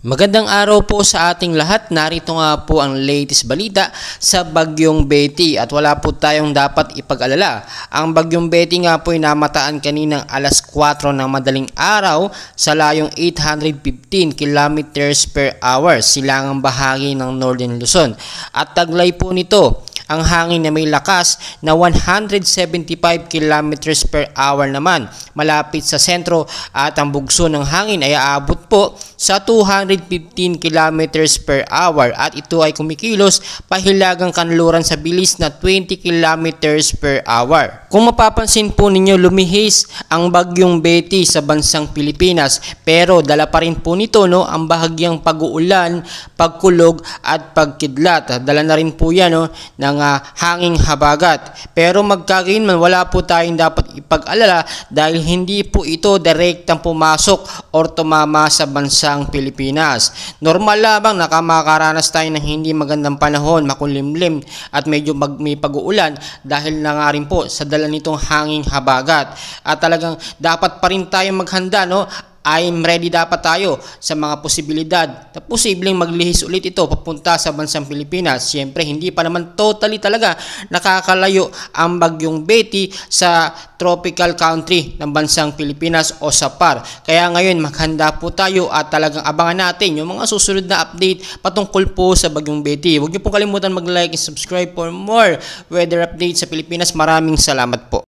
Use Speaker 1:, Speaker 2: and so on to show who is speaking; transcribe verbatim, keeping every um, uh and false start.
Speaker 1: Magandang araw po sa ating lahat. Narito nga po ang latest balita sa Bagyong Betty at wala po tayong dapat ipag-alala. Ang Bagyong Betty nga po ay namataan kaninang alas kwatro ng madaling araw sa layong eight hundred fifteen kilometers per hour silangang bahagi ng Northern Luzon. At taglay po nito ang hangin na may lakas na one hundred seventy-five kilometers per hour naman malapit sa sentro, at ang bugso ng hangin ay aabot po sa two hundred fifteen kilometers per hour at ito ay kumikilos pahilagang kanluran sa bilis na twenty kilometers per hour. Kung mapapansin po ninyo, lumihis ang Bagyong Betty sa bansang Pilipinas, pero dala pa rin po nito no, ang bahagyang pag-uulan, pagkulog at pagkidlat. Dala na rin po yan no, ng uh, hanging habagat. Pero magkagayon man, wala po tayong dapat ipag-alala dahil hindi po ito direktang pumasok or tumama sa bansang Pilipinas. Normal lamang na makakaranas tayo ng hindi magandang panahon, makulimlim at medyo mag may pag-uulan dahil na nga rin po sa dala nitong hanging habagat. At talagang dapat pa rin tayo maghanda no. I'm ready dapat tayo sa mga posibilidad na posibleng maglihis ulit ito papunta sa bansang Pilipinas. Siyempre, hindi pa naman totally talaga nakakalayo ang Bagyong Betty sa tropical country ng bansang Pilipinas o sa par. Kaya ngayon, maghanda po tayo at talagang abangan natin yung mga susunod na update patungkol po sa Bagyong Betty. Huwag niyo pong kalimutan mag-like and subscribe for more weather updates sa Pilipinas. Maraming salamat po.